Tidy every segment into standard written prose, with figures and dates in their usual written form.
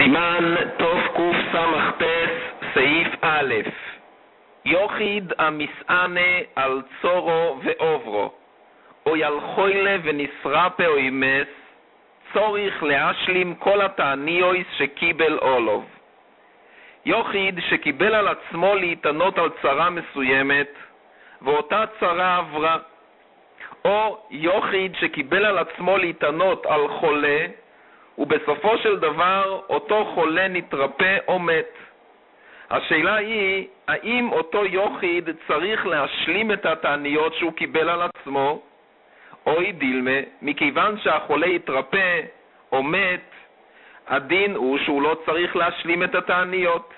סימן תקס"ט סעיף א' יוחיד המסענה על צורו ועוברו או ילכוילה ונסרפה או ימס צוריך להשלים כל התעניויס שקיבל אולוב. יוחיד שקיבל על עצמו להתענות על צרה מסוימת ואותה צרה עברה, או יוחיד שקיבל על עצמו להתענות על חולה ובסופו של דבר אותו חולה נתרפא או מת. השאלה היא, האם אותו יוחיד צריך להשלים את התעניות שהוא קיבל על עצמו, או דילמה, מכיוון שהחולה יתרפא או מת, הדין הוא שהוא לא צריך להשלים את התעניות.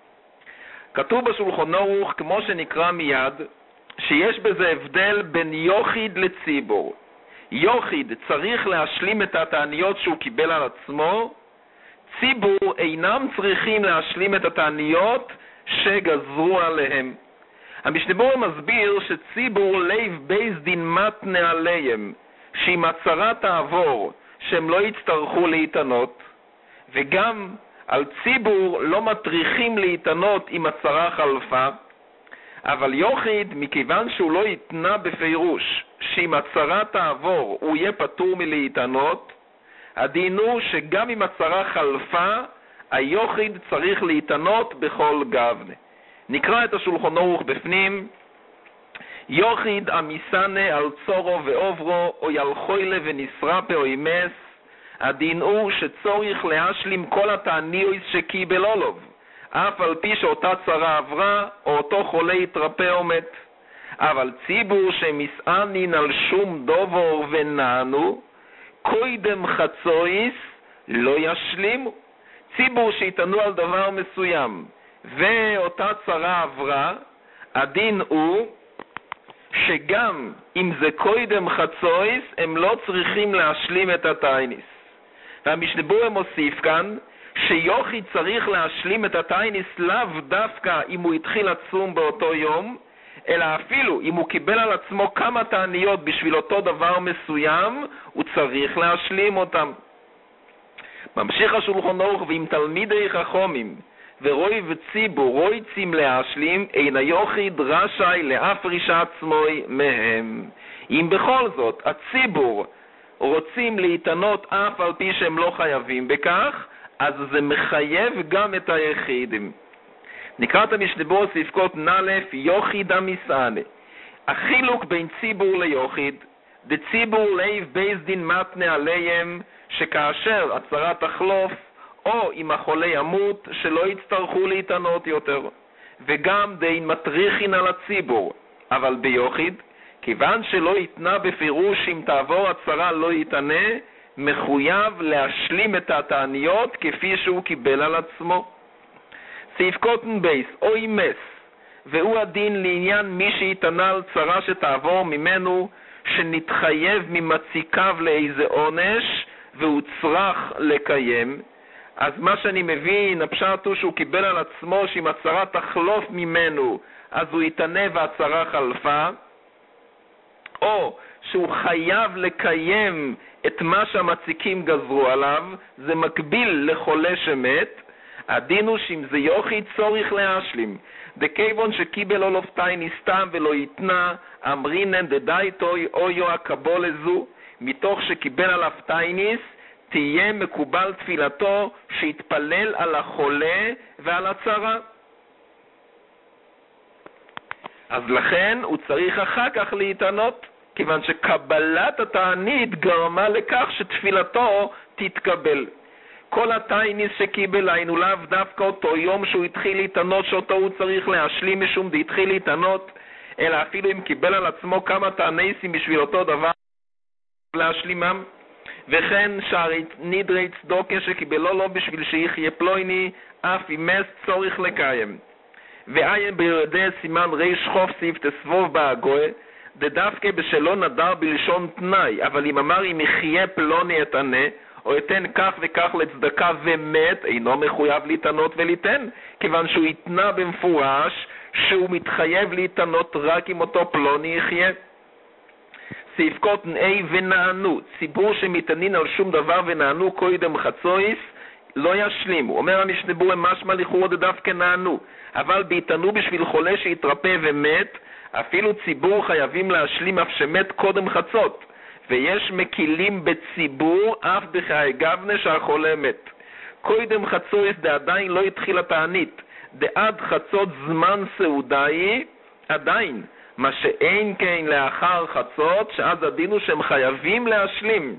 כתוב בשולחן ערוך, כמו שנקרא מיד, שיש בזה הבדל בין יוחיד לציבור. יוחיד צריך להשלים את התעניות שהוא קיבל על עצמו, ציבור אינם צריכים להשלים את התעניות שגזרו עליהם. המשנה ברורה מסביר שציבור לב בייס דין מתנה עליהם, שאם הצרה תעבור שהם לא יצטרכו להתענות, וגם על ציבור לא מטריחים להתענות אם הצרה חלפה. אבל יוחיד, מכיוון שהוא לא יתנה בפירוש שאם הצרה תעבור הוא יהיה פטור מלהתענות, הדין הוא שגם אם הצרה חלפה, היוחיד צריך להתענות בכל גבנה. נקרא את השולחן ערוך בפנים. יוחיד המסענה על צורו ועוברו או ילכוילה ונסרפה או ימס, הדין הוא שצוריך להשלים כל התעניויס שקיבל אולוב, אף על פי שאותה צרה עברה או אותו חולה יתרפא או מת. אבל ציבור שמסענין על שום דובור ונענו, קודם חצויס לא ישלימו. ציבור שיתענו על דבר מסוים ואותה צרה עברה, הדין הוא שגם אם זה קודם חצויס הם לא צריכים להשלים את התעניס. והמשנה ברורה מוסיף כאן שיוחיד צריך להשלים את התעניס לאו דווקא אם הוא התחיל לצום באותו יום, אלא אפילו אם הוא קיבל על עצמו כמה תעניות בשביל אותו דבר מסוים, הוא צריך להשלים אותם. ממשיך השולחן ערוך, ואם תלמידי חכמים ורוי וציבור רוצים להשלים, אין היוחיד רשאי להפריש עצמוי מהם. אם בכל זאת הציבור רוצים להתענות אף על פי שהם לא חייבים בכך, אז זה מחייב גם את היחידים. נקרא את המשנה ברורה ספקות נלף יוחיד המסענה. החילוק בין ציבור ליוחיד, דציבור לב בייס דין מתנה עליהם, שכאשר הצרה תחלוף או אם החולה ימות שלא יצטרכו להתענות יותר, וגם דין מטריחין על הציבור. אבל ביוחיד, כיוון שלא יתנה בפירוש אם תעבור הצרה לא יתענה, מחויב להשלים את התעניות כפי שהוא קיבל על עצמו. סעיף קוטן בייס או ימס, והוא הדין לעניין מי שיתענה על צרה שתעבור ממנו, שנתחייב ממציקיו לאיזה עונש והוא צריך לקיים. אז מה שאני מבין, הפשט הוא שהוא קיבל על עצמו שאם הצרה תחלוף ממנו אז הוא יתענה והצרה חלפה, או שהוא חייב לקיים את מה שהמציקים גזרו עליו, זה מקביל לחולה שמת. הדין הוא שאם זה יוחיד צוריך להשלים, דכיוון שקיבל אולוב תעניס סתם ולא יתנה, אמרינן דדייטוי אויו הקבול הזו, מתוך שקיבל עליו תעניס תהיה מקובל תפילתו שיתפלל על החולה ועל הצרה. אז לכן הוא צריך אחר כך להתענות, כיוון שקבלת התענית גרמה לכך שתפילתו תתקבל. כל התעניס שקיבל היינו לאו דווקא אותו יום שהוא התחיל להתענות שאותו הוא צריך להשלים משום דהתחיל להתענות, אלא אפילו אם קיבל על עצמו כמה תעניסים בשביל אותו דבר להשלימם. וכן שהרי נדרי צדוקה שקיבלו לו בשביל שיחיה פלויני, אף ימס צורך לקיים. ועיין בירדי סימן ריש חוף סעיף תסבוב בהגוה, דווקא בשלו נדר בלשון תנאי, אבל אם אמר אם יחיה פלוני אתענה, או יתן כך וכך לצדקה ומת, אינו מחויב להתענות וליתן, כיוון שהוא יתנה במפורש שהוא מתחייב להתענות רק אם אותו פלוני יחיה. סעיף קוטן A ונענו, ציבור שמתענין על שום דבר ונענו קודם חצויס, לא ישלימו. אומר המשנה ברורה, משמע לכאורה דווקא נענו, אבל בהתענו בשביל חולה שהתרפא ומת, אפילו ציבור חייבים להשלים אף שמת קודם חצות, ויש מקילים בציבור אף בחיי גבנה שהחולה מת. קודם חצויס עדיין לא התחיל התענית, עד חצות זמן סעודאי עדיין, מה שאין כן לאחר חצות, שאז הדין הוא שהם חייבים להשלים.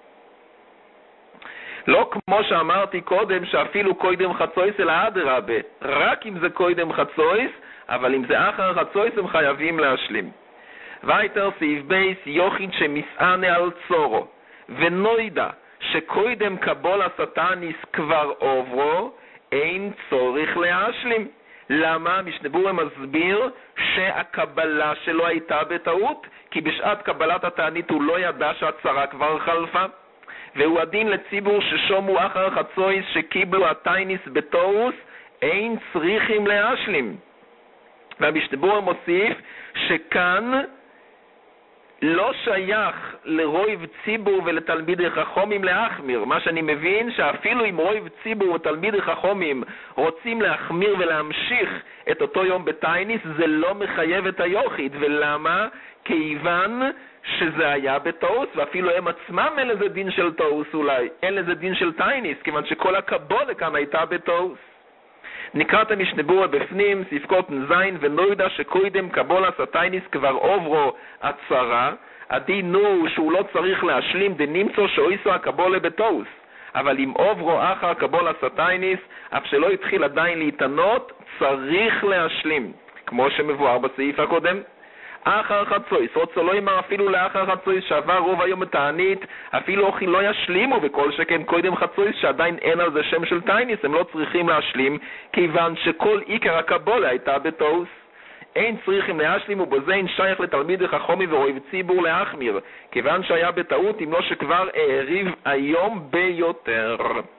לא כמו שאמרתי קודם, שאפילו קודם חצויס אלא אדרבה, רק אם זה קודם חצויס, אבל אם זה אחר חצויס הם חייבים להשלים. ויתר סעיף בייס, יוחיד שמסענה על צורו, ונוידע שקודם קבול הסטניס כבר עוברו, אין צורך להשלים. למה? משנה ברורה מסביר שהקבלה שלו הייתה בטעות, כי בשעת קבלת התענית הוא לא ידע שהצרה כבר חלפה. והוא הדין לציבור ששומו אחר חצויס שקיבלו התייניס בתורוס, אין צריכים להשלים. והמשנה ברורה מוסיף שכאן לא שייך לרויב ציבור ולתלמידי חכמים להחמיר. מה שאני מבין שאפילו אם רויב ציבור ותלמידי חכמים רוצים להחמיר ולהמשיך את אותו יום בתייניס, זה לא מחייב את היוחיד. ולמה? כיוון שזה היה בתאוס, ואפילו הם עצמם אין לזה דין של תאוס אולי, אין לזה דין של תייניס, כיוון שכל הקבולה כאן הייתה בתאוס. נקרא את המשנה ברורה בפנים, ספקות נזין, ונוידע שקודם קבולת התייניס כבר עוברו הצרה, הדין הוא שהוא לא צריך להשלים דנמצוא שאויסו הקבולה בתאוס. אבל אם עוברו אחר קבולת התייניס, אף שלא התחיל עדיין להתענות, צריך להשלים, כמו שמבואר בסעיף הקודם. אחר חצויס, רוצה לא אמר אפילו לאחר חצויס שעבר רוב היום בתענית, אפילו אוכי לא ישלימו, וכל שכן קודם חצויס שעדיין אין על זה שם של תייניס, הם לא צריכים להשלים, כיוון שכל עיקר הקבולה הייתה בתאוס. אין צריכים להשלים, ובזה אין שייך לתלמידי חכמי ורויב ציבור להחמיר, כיוון שהיה בטעות, אם לא שכבר העריב היום ביותר.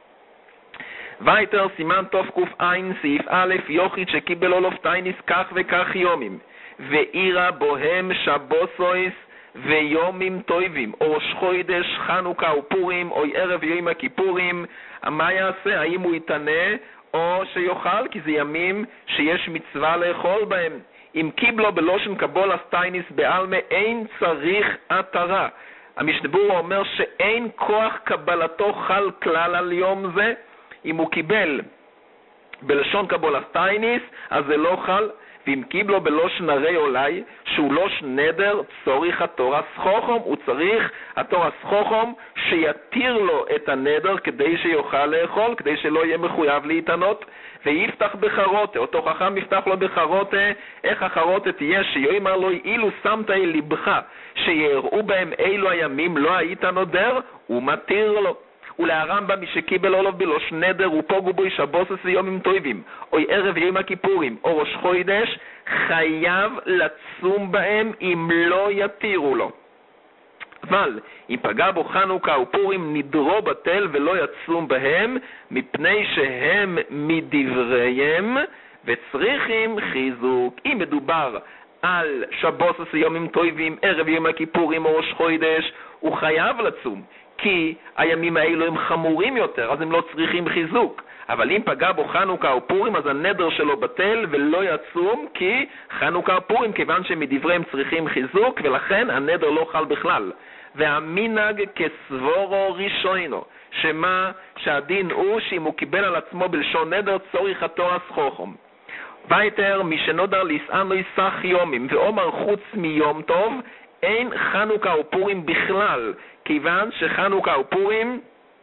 ויתר סימן תוף קוף עין סעיף א', יוחיד שקיבל אולוף תייניס כך וכך יומים, ואירה בוהם שבוסויס ויומים טויבים, או ראש חודש, חנוכה ופורים, או ערב יום הכיפורים, מה יעשה? האם הוא יתענה או שיוכל? כי זה ימים שיש מצווה לאכול בהם. אם קיבלו בלושן קבולת תייניס בעלמא, אין צריך עטרה. המשנה ברורה אומר שאין כוח קבלתו חל כלל על יום זה. אם הוא קיבל בלשון קבולת תייניס, אז זה לא חל. ואם קיבלו בלושן הרי אולי, שהוא לושן נדר, צורך התורה סחוכם, הוא צריך התורה סחוכם שיתיר לו את הנדר כדי שיוכל לאכול, כדי שלא יהיה מחויב להתענות. ויפתח בחרותה, אותו חכם יפתח לו בחרותה. איך החרותה תהיה? שיאמר לו, אילו שמת אל לבך שיראו בהם אילו הימים לא היית נודר, הוא מתיר לו. ולהרמב"ם מי שקיבל אולוב בלושן נדר ופוגו בו שבוסס ויומים טויבים, או ערב יום הכיפורים או ראש חודש, חייב לצום בהם אם לא יתירו לו. אבל אם פגע בו חנוכה ופורים נדרו בטל ולא יצום בהם, מפני שהם מדבריהם וצריכים חיזוק. אם מדובר על שבוסס ויומים טויבים, ערב יום הכיפורים או ראש חודש, הוא חייב לצום, כי הימים האלו הם חמורים יותר, אז הם לא צריכים חיזוק. אבל אם פגע בו חנוכה או פורים, אז הנדר שלו בטל ולא יצום, כי חנוכה או פורים, כיוון שמדבריהם צריכים חיזוק, ולכן הנדר לא חל בכלל. והמנהג כסבורו ראשונו, שמה שהדין הוא שאם הוא קיבל על עצמו בלשון נדר, צורך התורה סחוכם. ויתר מי שנודר ליסען לא יסח יומים, ואומר חוץ מיום טוב, אין חנוכה ופורים בכלל, כיוון שחנוכה ופורים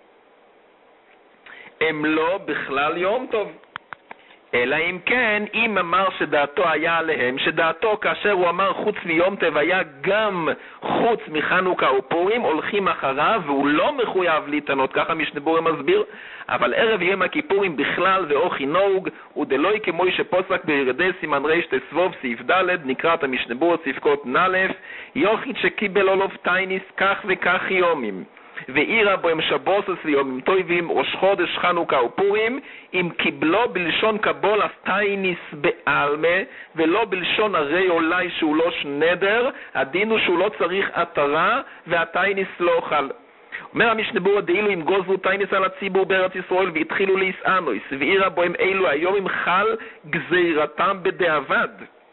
הם לא בכלל יום טוב. אלא אם כן, אם אמר שדעתו היה עליהם, שדעתו כאשר הוא אמר חוץ מיום טוב היה גם חוץ מחנוכה ופורים, הולכים אחריו והוא לא מחויב להתענות, ככה משנה ברורה מסביר. אבל ערב יום הכיפורים בכלל ואוכי נהוג, ודלוי כמו שפוסק בירדי סימן רש תסבוב סעיף ד', נקרא את המשנה ברורה ספקות נ', יוחיד שקיבל אולוב תייניס כך וכך יומים, ואירה בו הם שבוסס ויומים טויבים, ראש חודש, חנוכה ופורים, אם קיבלו בלשון קבולת תייניס בעלמא, ולא בלשון הרי אולי שהוא לא שנדר, הדין הוא שהוא לא צריך עטרה, והתייניס לא חל. אומר המשנה ברורה, דאילו אם גוזרו תיינס על הציבור בארץ ישראל והתחילו להסענוס ועירה בהם אלו היום אם חל גזירתם בדיעבד.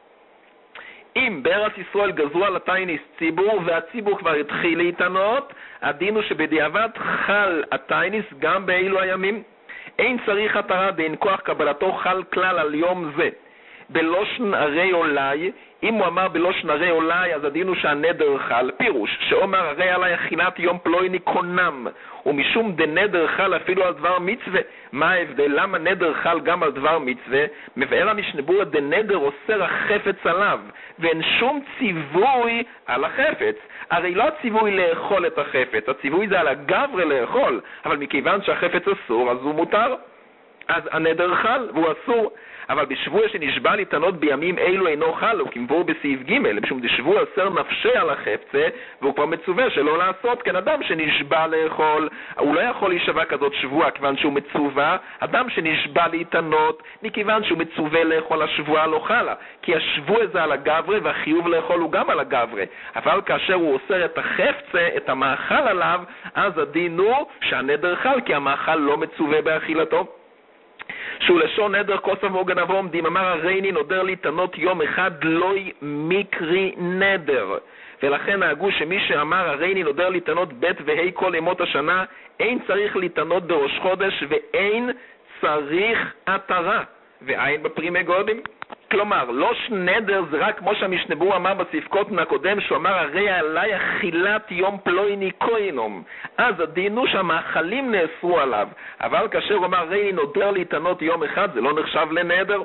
אם בארץ ישראל גזרו על התיינס ציבור והציבור כבר התחיל להתענות, הדין הוא שבדיעבד חל התיינס גם באלו הימים. אין צריך התרה דין כוח קבלתו חל כלל על יום זה. בלושן הרי אולי, אם הוא אמר בלושן הרי אולי, אז הדין הוא שהנדר חל. פירוש, שאומר הרי עלי אכילת יום פלויני קונם, ומשום דנדר חל אפילו על דבר מצווה. מה ההבדל? למה נדר חל גם על דבר מצווה? מבאר המשנה ברורה, דנדר אוסר החפץ עליו, ואין שום ציווי על החפץ. הרי לא הציווי לאכול את החפץ, הציווי זה על הגברה לאכול, אבל מכיוון שהחפץ אסור, אז הוא מותר. אז הנדר חל והוא אסור. אבל בשבוע שנשבע להתענות בימים אלו אינו חל, וכמבואר בסעיף ג', משום דשבוע אוסר נפשי על החפצה, והוא כבר מצווה שלא לעשות, כן אדם שנשבע לאכול, הוא לא יכול להישבע כזאת שבוע כיוון שהוא מצווה. אדם שנשבע להתענות, מכיוון שהוא מצווה לאכול, השבוע לא חלה, כי השבוע זה על הגברה והחיוב לאכול הוא גם על הגברה. אבל כאשר הוא אוסר את החפצה, את המאכל עליו, אז הדין הוא שהנדר חל, כי המאכל לא מצווה באכילתו. שהוא לשון נדר כוסף מוגן עומדים, אמר הרייני נודר להתענות יום אחד לוי מקרי נדר, ולכן נהגו שמי שאמר הרייני נודר להתענות בית והי כל ימות השנה, אין צריך להתענות בראש חודש ואין צריך התרה ואין בפרימי גודים. כלומר, לא שנדר זה רק כמו שהמשנה ברורה אמר בסעיף קוטן הקודם, שהוא אמר הרי עלי אכילת יום פלויני קוינום, אז הדין הוא שהמאכלים נאסרו עליו, אבל כאשר הוא אמר הרי נודר להתענות יום אחד, זה לא נחשב לנדר.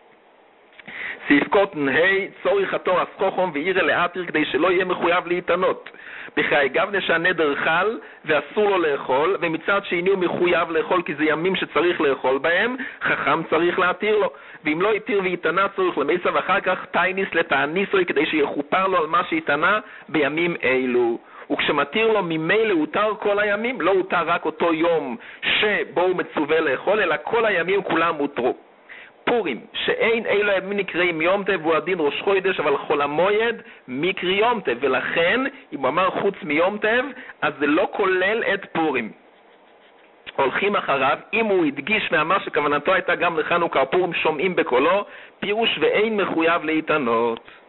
סעיף קוטן צורך התור אסכוחום ועירה לאתר כדי שלא יהיה מחויב להתענות. בחיי גבנה שהנדר חל ואסור לו לאכול, ומצד שני הוא מחויב לאכול כי זה ימים שצריך לאכול בהם, חכם צריך להתיר לו. ואם לא יתיר ויתענה צריך למסע, ואחר כך תייניס לתעניסוי כדי שיחופר לו על מה שהתענה בימים אלו. וכשמתיר לו ממילא הותר כל הימים, לא הותר רק אותו יום שבו הוא מצווה לאכול, אלא כל הימים כולם הותרו. פורים, שאין אלו הימים נקראים יום טב, הוא הדין ראש חודש, אבל חול המועד מקרי יום טב, ולכן אם הוא אמר חוץ מיום טב, אז זה לא כולל את פורים. הולכים אחריו, אם הוא הדגיש ואמר שכוונתו הייתה גם לחנוכה פורים, שומעים בקולו, פירוש ואין מחויב להתענות.